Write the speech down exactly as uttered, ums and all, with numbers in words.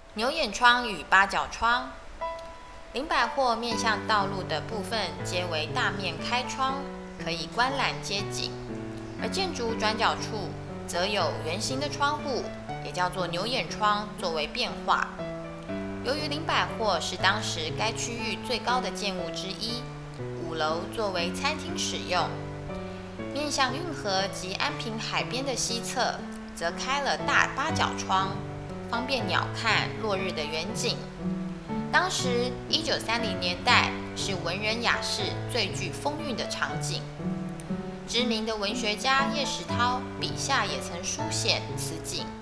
牛眼窗与八角窗。林百货面向道路的部分皆为大面开窗，可以观览街景；而建筑转角处则有圆形的窗户，也叫做牛眼窗，作为变化。由于林百货是当时该区域最高的建物之一，五楼作为餐厅使用。面向运河及安平海边的西侧，则开了大八角窗，方便鸟瞰落日的远景。当时一九三零年代是文人雅士最具风韵的场景。知名的文学家叶石涛笔下也曾书写此景。